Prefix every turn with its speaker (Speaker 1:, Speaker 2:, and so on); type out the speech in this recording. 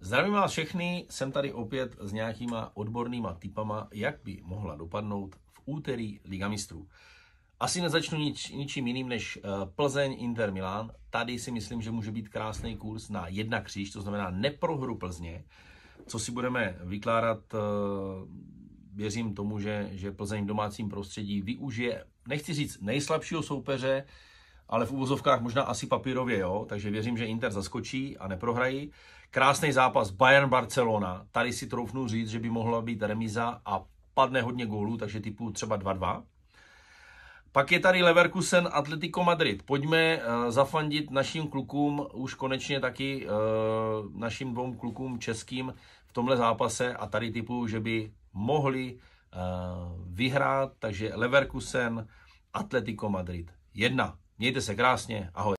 Speaker 1: Zdravím vás všechny, jsem tady opět s nějakýma odbornýma tipama, jak by mohla dopadnout v úterý Liga mistrů. Asi nezačnu ničím jiným než Plzeň Inter Milan. Tady si myslím, že může být krásný kurz na 1 kříž, to znamená neprohru Plzně. Co si budeme vykládat, věřím tomu, že Plzeň v domácím prostředí využije, nechci říct nejslabšího soupeře, ale v uvozovkách možná asi papírově, jo. Takže věřím, že Inter zaskočí a neprohrají. Krásný zápas Bayern-Barcelona. Tady si troufnu říct, že by mohla být remíza a padne hodně gólů, takže typu třeba 2-2. Pak je tady Leverkusen Atletico Madrid. Pojďme zafandit našim klukům, už konečně taky našim 2 klukům českým v tomhle zápase a tady typu, že by mohli vyhrát. Takže Leverkusen Atletico Madrid 1. Mějte se krásně, ahoj.